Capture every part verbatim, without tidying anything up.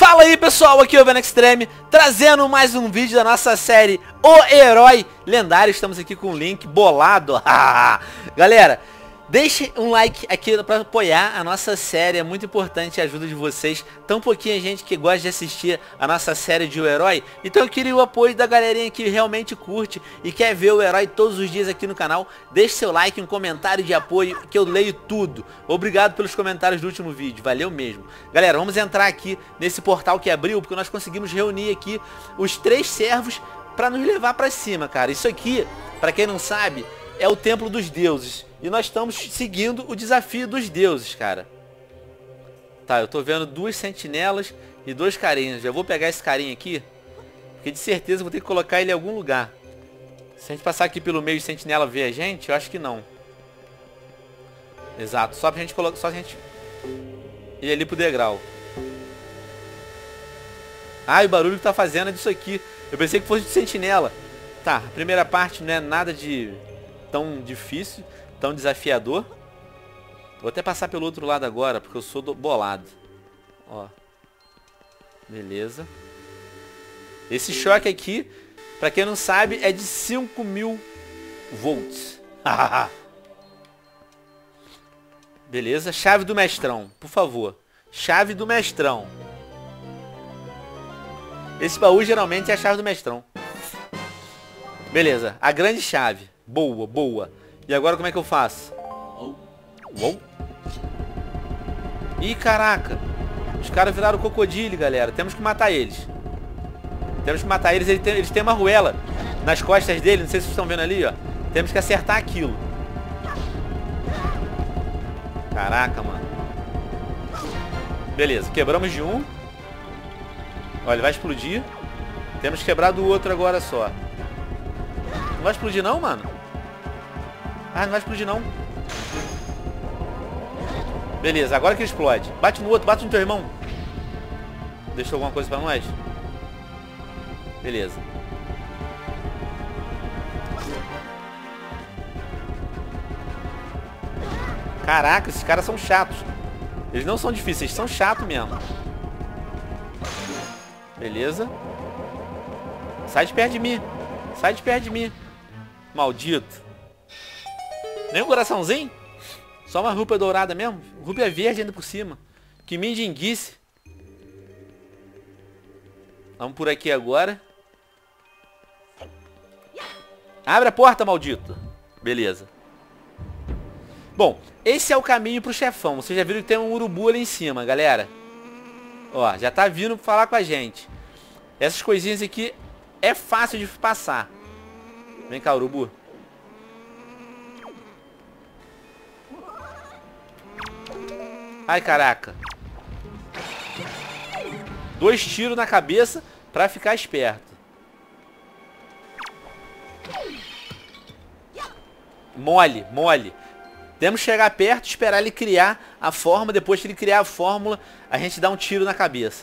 Fala aí pessoal, aqui é o Venom Extreme, trazendo mais um vídeo da nossa série O Herói Lendário. Estamos aqui com o link bolado. Galera, deixem um like aqui para apoiar a nossa série, é muito importante a ajuda de vocês. Tão pouquinha gente que gosta de assistir a nossa série de O Herói, então eu queria o apoio da galerinha que realmente curte e quer ver o Herói todos os dias aqui no canal. Deixe seu like, um comentário de apoio que eu leio tudo. Obrigado pelos comentários do último vídeo, valeu mesmo. Galera, vamos entrar aqui nesse portal que abriu, porque nós conseguimos reunir aqui os três servos para nos levar para cima, cara. Isso aqui, para quem não sabe, é o Templo dos Deuses. E nós estamos seguindo o desafio dos deuses, cara. Tá, eu tô vendo duas sentinelas e dois carinhas. Já vou pegar esse carinha aqui, porque de certeza vou ter que colocar ele em algum lugar. Se a gente passar aqui pelo meio de sentinela ver a gente, eu acho que não. Exato, só pra gente colocar, só a gente ir ali pro degrau. Ah, e o barulho que tá fazendo é disso aqui. Eu pensei que fosse de sentinela. Tá, a primeira parte não é nada de tão difícil, tão desafiador. Vou até passar pelo outro lado agora, porque eu sou do bolado. Ó. Beleza. Esse choque aqui, pra quem não sabe, é de cinco mil volts. Beleza. Chave do mestrão, por favor. Chave do mestrão. Esse baú geralmente é a chave do mestrão. Beleza. A grande chave. Boa, boa. E agora como é que eu faço? Uou. Ih, caraca. Os caras viraram crocodilo, galera. Temos que matar eles. Temos que matar eles. Eles têm, eles têm uma arruela nas costas dele. Não sei se vocês estão vendo ali, ó. Temos que acertar aquilo. Caraca, mano. Beleza, quebramos de um. Olha, ele vai explodir. Temos que quebrar do outro agora só. Não vai explodir não, mano? Ah, não vai explodir não. Beleza, agora que ele explode. Bate no outro, bate no teu irmão. Deixou alguma coisa pra nós? Beleza. Caraca, esses caras são chatos. Eles não são difíceis, são chatos mesmo. Beleza. Sai de perto de mim. Sai de perto de mim. Maldito. Nem um coraçãozinho? Só uma rúpia dourada mesmo? Rúpia verde ainda por cima. Que mindinguice. Vamos por aqui agora. Abre a porta, maldito. Beleza. Bom, esse é o caminho pro chefão. Vocês já viram que tem um urubu ali em cima, galera. Ó, já tá vindo falar com a gente. Essas coisinhas aqui é fácil de passar. Vem cá, urubu. Ai, caraca. Dois tiros na cabeça pra ficar esperto. Mole, mole. Temos que chegar perto, esperar ele criar a forma. Depois que ele criar a fórmula, a gente dá um tiro na cabeça.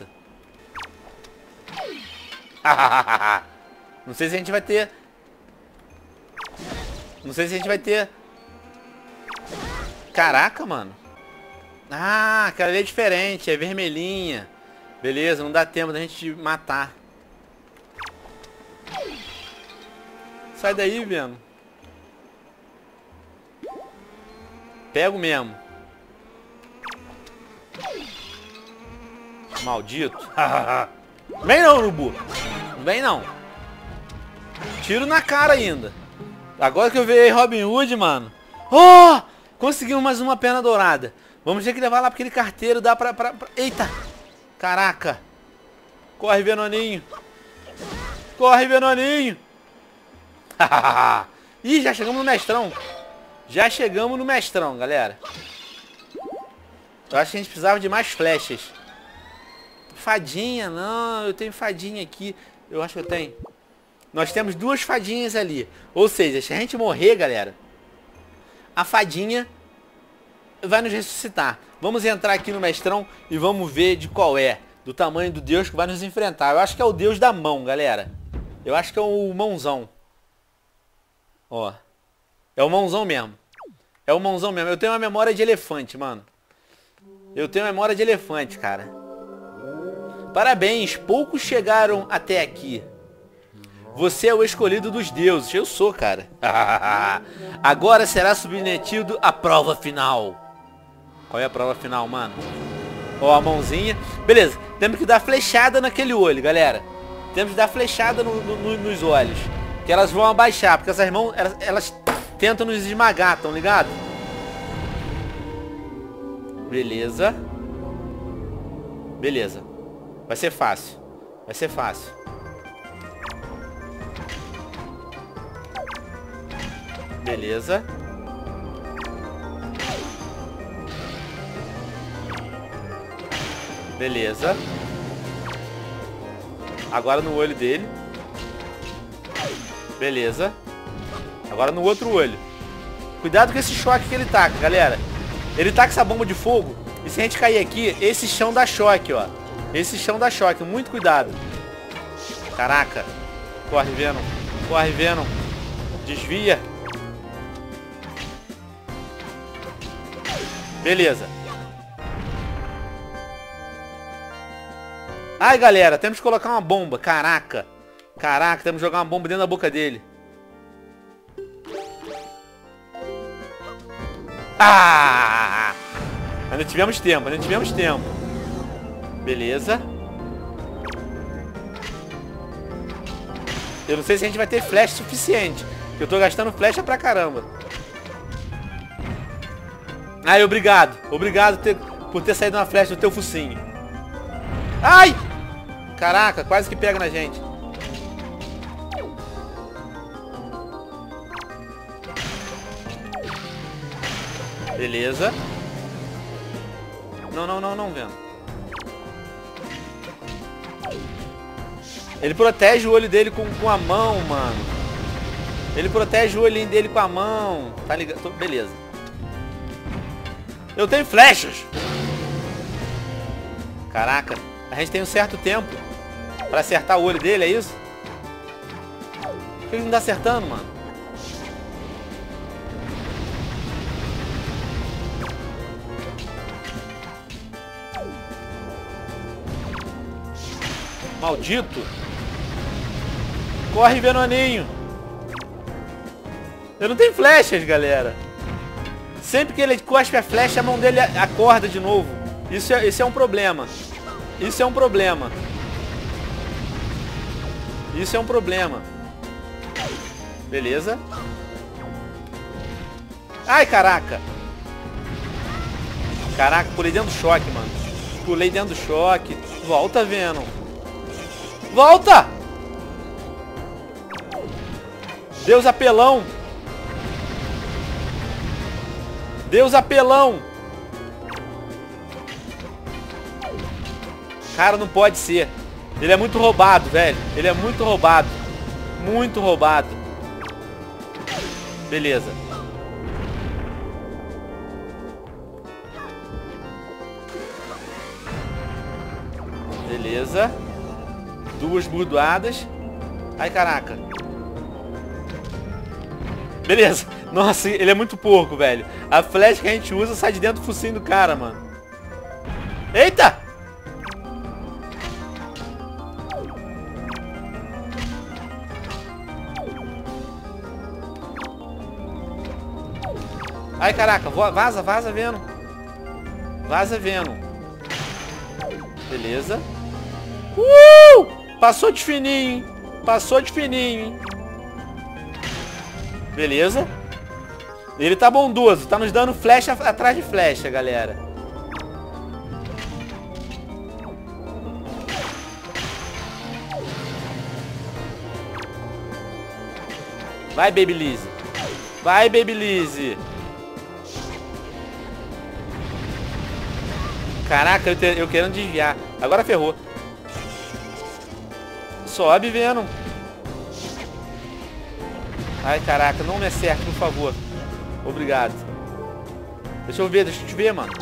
Não sei se a gente vai ter... Não sei se a gente vai ter... Caraca, mano. Ah, aquela ali é diferente, é vermelhinha. Beleza, não dá tempo da gente matar. Sai daí, Venom. Pego mesmo. Maldito. Vem não, urubu. Vem não. Tiro na cara ainda. Agora que eu vi Robin Hood, mano. Oh! Conseguimos mais uma pena dourada. Vamos ter que levar lá pra aquele carteiro. Dá pra, pra, pra... Eita! Caraca! Corre, Venoninho! Corre, Venoninho! Ih, já chegamos no mestrão. Já chegamos no mestrão, galera. Eu acho que a gente precisava de mais flechas. Fadinha, não. Eu tenho fadinha aqui. Eu acho que eu tenho. Nós temos duas fadinhas ali. Ou seja, se a gente morrer, galera, a fadinha vai nos ressuscitar. Vamos entrar aqui no mestrão e vamos ver de qual é. Do tamanho do Deus que vai nos enfrentar. Eu acho que é o Deus da mão, galera. Eu acho que é o mãozão. Ó. É o mãozão mesmo. É o mãozão mesmo. Eu tenho uma memória de elefante, mano. Eu tenho memória de elefante, cara. Parabéns, poucos chegaram até aqui. Você é o escolhido dos deuses. Eu sou, cara. Agora será submetido à prova final. Qual é a prova final, mano? Ó, a mãozinha. Beleza, temos que dar flechada naquele olho, galera. Temos que dar flechada no, no, nos olhos. Que elas vão abaixar, porque essas mãos, elas, elas tentam nos esmagar, tão ligado? Beleza. Beleza. Vai ser fácil. Vai ser fácil. Beleza. Beleza. Agora no olho dele. Beleza. Agora no outro olho. Cuidado com esse choque que ele taca, galera. Ele taca essa bomba de fogo. E se a gente cair aqui, esse chão dá choque, ó. Esse chão dá choque. Muito cuidado. Caraca. Corre, Venom. Corre, Venom. Desvia. Beleza. Ai, galera, temos que colocar uma bomba. Caraca. Caraca, temos que jogar uma bomba dentro da boca dele. Ah! Ainda tivemos tempo, ainda tivemos tempo. Beleza. Eu não sei se a gente vai ter flecha suficiente. Eu tô gastando flecha pra caramba. Ai, obrigado. Obrigado ter, por ter saído uma flecha do teu focinho. Ai! Caraca, quase que pega na gente. Beleza. Não, não, não, não, vendo. Ele protege o olho dele com, com a mão, mano. Ele protege o olhinho dele com a mão. Tá ligado? Beleza. Eu tenho flechas. Caraca. A gente tem um certo tempo pra acertar o olho dele, é isso? Por que ele não tá acertando, mano? Maldito. Corre, Venoninho. Eu não tenho flechas, galera. Sempre que ele cospe a flecha, a mão dele acorda de novo. Isso é, isso é um problema. Isso é um problema. Isso é um problema. Beleza. Ai, caraca. Caraca, pulei dentro do choque, mano. Pulei dentro do choque. Volta, Venom. Volta! Deus apelão. Deus apelão. Cara, não pode ser. Ele é muito roubado, velho. Ele é muito roubado. Muito roubado. Beleza. Beleza. Duas burdoadas. Ai, caraca. Beleza. Nossa, ele é muito porco, velho. A flecha que a gente usa sai de dentro do focinho do cara, mano. Eita! Ai, caraca. Vaza, vaza, Venom. Vaza, Venom. Beleza. Uh! Passou de fininho, hein? Passou de fininho, hein? Beleza. Ele tá bondoso. Tá nos dando flecha atrás de flecha, galera. Vai, Babyliss. Vai, Babyliss. Caraca, eu, te, eu querendo desviar. Agora ferrou. Sobe, Venom. Ai, caraca, não me acerte, por favor. Obrigado. Deixa eu ver, deixa eu te ver, mano.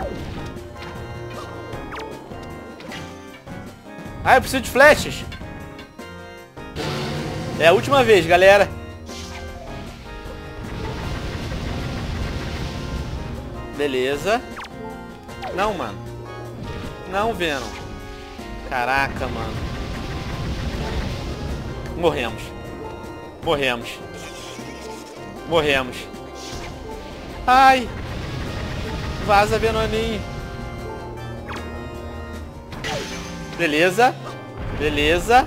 Ah, eu preciso de flechas. É a última vez, galera. Beleza. Não, mano. Não, Venom. Caraca, mano. Morremos. Morremos. Morremos. Ai. Vaza, Venoninho. Beleza. Beleza.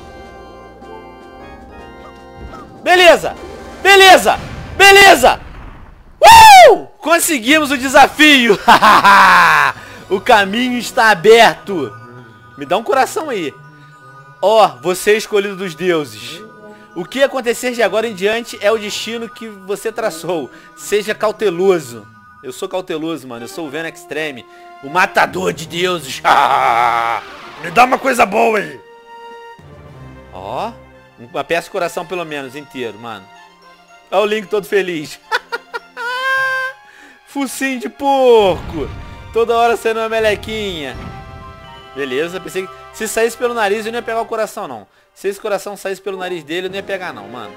Beleza. Beleza. Beleza. Uh! Conseguimos o desafio. O caminho está aberto. Me dá um coração aí. Ó, oh, você é escolhido dos deuses. O que acontecer de agora em diante é o destino que você traçou. Seja cauteloso. Eu sou cauteloso, mano. Eu sou o Venom Extreme. O matador de deuses. Me dá uma coisa boa aí. Ó. Uma peça de coração pelo menos inteiro, mano. Olha o Link todo feliz. Focinho de porco. Toda hora saindo uma melequinha. Beleza. Pensei que se saísse pelo nariz eu não ia pegar o coração, não. Se esse coração saísse pelo nariz dele eu não ia pegar, não, mano.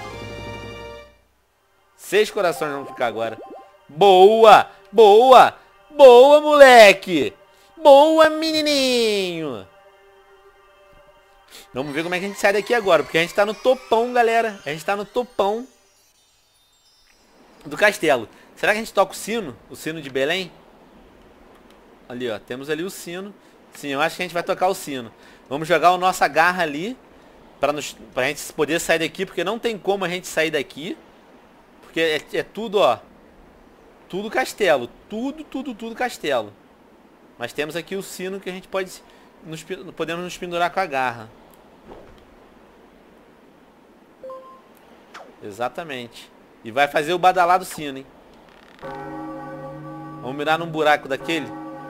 Seis corações vão ficar agora. Boa. Boa. Boa, moleque. Boa, menininho. Vamos ver como é que a gente sai daqui agora. Porque a gente tá no topão, galera. A gente tá no topão do castelo. Será que a gente toca o sino? O sino de Belém? Ali, ó. Temos ali o sino. Sim, eu acho que a gente vai tocar o sino. Vamos jogar a nossa garra ali. Pra, nos, pra gente poder sair daqui. Porque não tem como a gente sair daqui. Porque é, é tudo, ó. Tudo castelo. Tudo, tudo, tudo castelo. Mas temos aqui o sino que a gente pode... Nos, podemos nos pendurar com a garra. Exatamente. E vai fazer o badalado sino, hein? Vamos mirar num buraco daquele.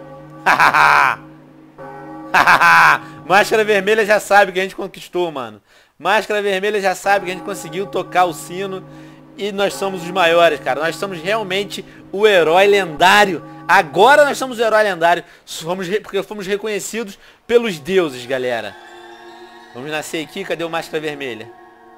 Máscara Vermelha já sabe que a gente conquistou, mano. Máscara Vermelha já sabe que a gente conseguiu tocar o sino. E nós somos os maiores, cara. Nós somos realmente o herói lendário. Agora nós somos o herói lendário. Somos, porque fomos reconhecidos pelos deuses, galera. Vamos nascer aqui. Cadê o Máscara Vermelha?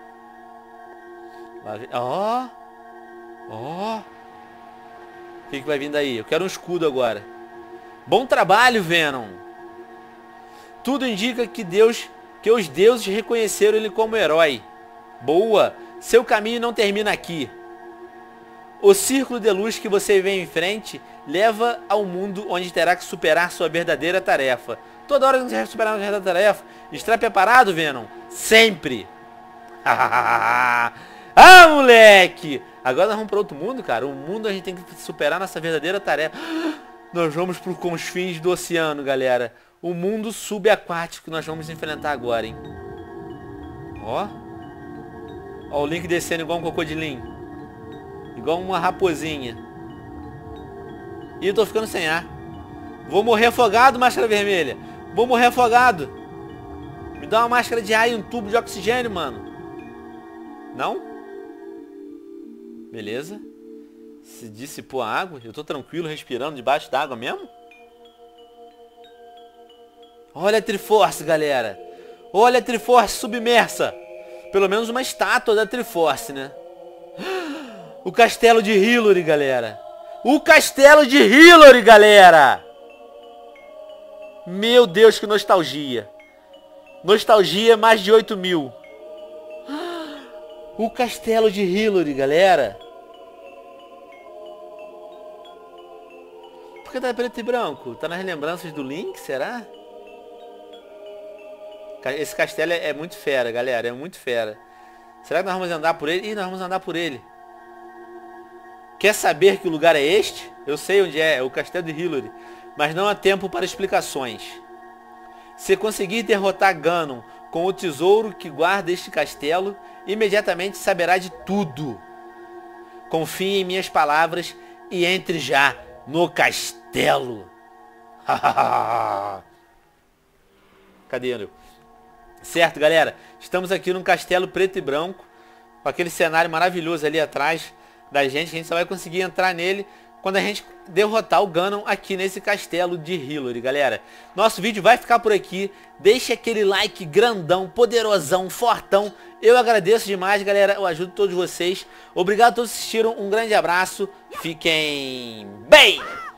Ó. Ó. O que, que vai vir daí? Eu quero um escudo agora. Bom trabalho, Venom. Tudo indica que Deus, que os deuses reconheceram ele como herói. Boa. Seu caminho não termina aqui. O círculo de luz que você vê em frente leva ao mundo onde terá que superar sua verdadeira tarefa. Toda hora que você vai superar a verdadeira tarefa, está preparado, Venom? Sempre. Ah, moleque! Agora nós vamos para outro mundo, cara. O mundo a gente tem que superar nossa verdadeira tarefa. Nós vamos para os confins do oceano, galera. O mundo subaquático que nós vamos enfrentar agora, hein? Ó. Ó o Link descendo igual um crocodilinho. Igual uma raposinha. Ih, eu tô ficando sem ar. Vou morrer afogado, Máscara Vermelha. Vou morrer afogado. Me dá uma máscara de ar e um tubo de oxigênio, mano. Não? Beleza. Se dissipou a água. Eu tô tranquilo respirando debaixo d'água mesmo. Olha a Triforce, galera. Olha a Triforce submersa. Pelo menos uma estátua da Triforce, né? O castelo de Hillary, galera. O castelo de Hillary, galera. Meu Deus, que nostalgia. Nostalgia mais de oito mil. O castelo de Hillary, galera. Por que tá preto e branco? Tá nas lembranças do Link, será? Esse castelo é, é muito fera, galera. É muito fera. Será que nós vamos andar por ele? Ih, nós vamos andar por ele. Quer saber que lugar é este? Eu sei onde é. É o castelo de Hillary. Mas não há tempo para explicações. Se conseguir derrotar Ganon com o tesouro que guarda este castelo, imediatamente saberá de tudo. Confie em minhas palavras e entre já no castelo. Cadê ele? Certo, galera? Estamos aqui num castelo preto e branco, com aquele cenário maravilhoso ali atrás da gente. A gente só vai conseguir entrar nele quando a gente derrotar o Ganon aqui nesse castelo de Hillary, galera. Nosso vídeo vai ficar por aqui. Deixe aquele like grandão, poderosão, fortão. Eu agradeço demais, galera. Eu ajudo todos vocês. Obrigado a todos que assistiram. Um grande abraço. Fiquem bem!